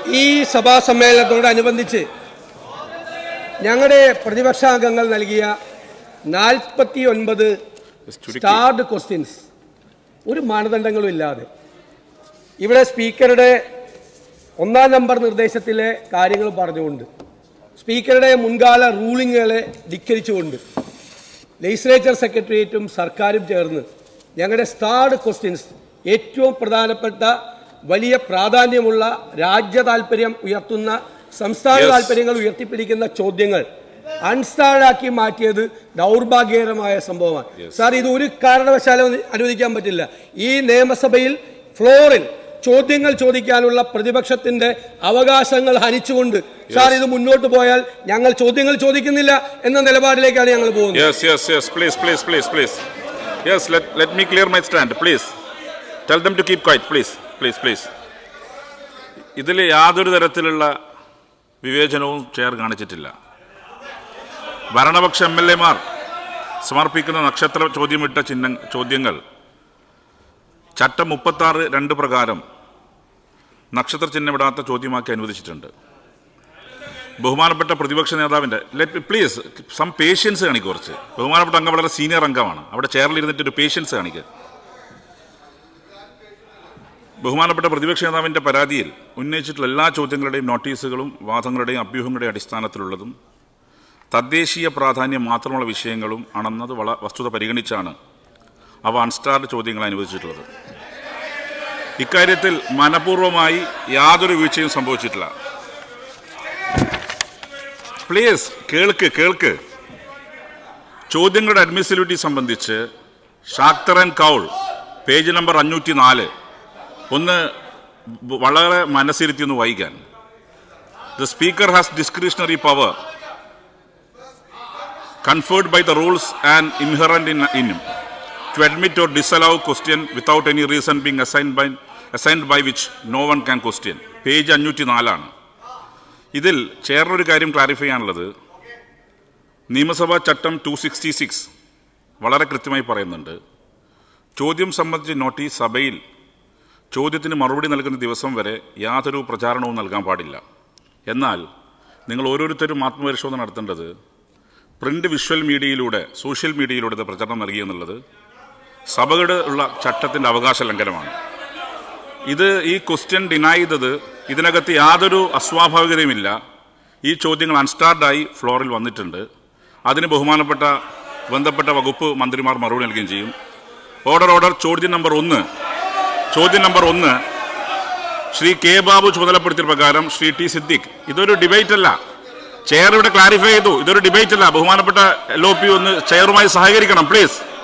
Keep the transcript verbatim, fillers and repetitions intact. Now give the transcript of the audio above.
ഈ സഭാ സമ്മേളനത്തോടനുബന്ധിച്ച് ഞങ്ങളുടെ പ്രതിപക്ഷാംഗങ്ങൾ നൽകിയ നാൽപ്പത്തി ഒൻപത് സ്റ്റാർഡ് ക്വസ്റ്റ്യൻസ് ഒരു മാനദണ്ഡങ്ങളും ഇല്ലാതെ ഇവിടെ സ്പീക്കറുടെ ഒന്നാം നമ്പർ നിർദ്ദേശത്തിലെ കാര്യങ്ങൾ പറഞ്ഞുകൊണ്ട് സ്പീക്കറുടെ മുൻകാല റൂളിങ്ങുകളെ ധിക്കരിച്ചുകൊണ്ട് ലെജിസ്ലേച്ചർ സെക്രട്ടേറിയറ്റും സർക്കാരും ചേർന്ന് ഞങ്ങളുടെ സ്റ്റാർഡ് ക്വസ്റ്റ്യൻസ് ഏറ്റവും പ്രധാനപ്പെട്ട വലിയ പ്രാധാന്യമുള്ള രാജ്യ താല്പര്യം ഉയർത്തുന്ന സംസ്ഥാന താല്പര്യങ്ങൾ ഉയർത്തിപ്പിടിക്കുന്ന ചോദ്യങ്ങൾ അൺസ്റ്റാർഡാക്കി മാറ്റിയത് ദൗർഭാഗ്യകരമായ സംഭവമാണ്. സാർ, ഇത് ഒരു കാരണവശാലും അനുവദിക്കാൻ പറ്റില്ല. ഈ നിയമസഭയിൽ ഫ്ലോറിൽ ചോദ്യങ്ങൾ ചോദിക്കാനുള്ള പ്രതിപക്ഷത്തിന്റെ അവകാശങ്ങൾ ഹനിച്ചുകൊണ്ട് സാർ ഇത് മുന്നോട്ട് പോയാൽ ഞങ്ങൾ ചോദ്യങ്ങൾ ചോദിക്കുന്നില്ല എന്ന നിലപാടിലേക്കാണ് ഞങ്ങൾ പോകുന്നത്. Yes, yes, yes. Please, please, please, please. Yes, let let me clear my stand, please. Tell them to keep quiet, please, please, please. ഇതിൽ യാതൊരു തരത്തിലുള്ള വിവേചനവും ചെയർ കാണിച്ചിട്ടില്ല. ഭരണപക്ഷ എം എൽ എമാർ സമർപ്പിക്കുന്ന നക്ഷത്ര ചോദ്യമിട്ട ചിഹ്ന ചോദ്യങ്ങൾ ചട്ടം മുപ്പത്തി ആറ് രണ്ട് പ്രകാരം നക്ഷത്ര ചിഹ്നമിടാത്ത ചോദ്യമാക്കി അനുവദിച്ചിട്ടുണ്ട്. ബഹുമാനപ്പെട്ട പ്രതിപക്ഷ നേതാവിൻ്റെ ലെറ്റ് പ്ലീസ് സം പേഷ്യൻസ് കാണിക്കുക. കുറച്ച് ബഹുമാനപ്പെട്ട അംഗം വളരെ സീനിയർ അംഗമാണ്. അവിടെ ചെയറിലിരുന്നിട്ട് ഒരു പേഷ്യൻസ് കാണിക്കുക. ബഹുമാനപ്പെട്ട പ്രതിപക്ഷ നേതാവിൻ്റെ പരാതിയിൽ ഉന്നയിച്ചിട്ടുള്ള എല്ലാ ചോദ്യങ്ങളുടെയും നോട്ടീസുകളും വാദങ്ങളുടെയും അഭ്യൂഹങ്ങളുടെയും അടിസ്ഥാനത്തിലുള്ളതും തദ്ദേശീയ പ്രാധാന്യം മാത്രമുള്ള വിഷയങ്ങളും ആണെന്നത് വള വസ്തുത പരിഗണിച്ചാണ് അവ അൺസ്റ്റാർഡ് ചോദ്യങ്ങൾ അനുവദിച്ചിട്ടുള്ളത്. ഇക്കാര്യത്തിൽ മനഃപൂർവ്വമായി യാതൊരു വീഴ്ചയും സംഭവിച്ചിട്ടില്ല. പ്ലീസ് കേൾക്ക് കേൾക്ക് ചോദ്യങ്ങളുടെ അഡ്മിസിബിലിറ്റി സംബന്ധിച്ച് Shakdher and Kaul page number അഞ്ഞൂറ്റി നാല് ഒന്ന് വളരെ മനസ്സിരുത്തി ഒന്ന് വായിക്കാൻ. The speaker has discretionary power conferred by the rules and inherent in, in him to admit or disallow question without any reason being assigned by assigned by which no one can question. Page അഞ്ഞൂറ്റി നാലാണ്. ഇതിൽ ചെയറിനൊരു കാര്യം clarify ചെയ്യാനുള്ളത്, നിയമസഭാ ചട്ടം to sixty six വളരെ കൃത്യമായി പറയുന്നുണ്ട്, ചോദ്യം സംബന്ധിച്ച് നോട്ടീസ് സഭയിൽ ചോദ്യത്തിന് മറുപടി നൽകുന്ന ദിവസം വരെ യാതൊരു പ്രചാരണവും നൽകാൻ പാടില്ല. എന്നാൽ നിങ്ങൾ ഓരോരുത്തരും ആത്മപരിശോധന നടത്തേണ്ടത് പ്രിന്റ് വിഷ്വൽ മീഡിയയിലൂടെ സോഷ്യൽ മീഡിയയിലൂടെ പ്രചരണം നൽകിയെന്നുള്ളത് സഭകളുടെ ഉള്ള ചട്ടത്തിൻ്റെ അവകാശ ലംഘനമാണ്. ഇത് ഈ ക്വസ്റ്റ്യൻ ഡിനൈ ചെയ്തത് ഇതിനകത്ത് യാതൊരു അസ്വാഭാവികതയുമില്ല. ഈ ചോദ്യങ്ങൾ അൺസ്റ്റാർഡായി ഫ്ലോറിൽ വന്നിട്ടുണ്ട്. അതിന് ബഹുമാനപ്പെട്ട ബന്ധപ്പെട്ട വകുപ്പ് മന്ത്രിമാർ മറുപടി നൽകുകയും ചെയ്യും. ഓർഡർ ഓർഡർ ചോദ്യം നമ്പർ ഒന്ന് ചോദ്യം നമ്പർ ഒന്ന് ശ്രീ കെ ബാബു ചുമതലപ്പെടുത്തിയ പ്രകാരം ശ്രീ ടി സിദ്ദിഖ്. ഇതൊരു ഡിബേറ്റ് അല്ല. ചെയർ ഇവിടെ ക്ലാരിഫൈ ചെയ്തു, ഇതൊരു ഡിബേറ്റ് അല്ല. ബഹുമാനപ്പെട്ട എൽ ഒ പി ഒന്ന് ചെയറുമായി സഹകരിക്കണം പ്ലീസ്.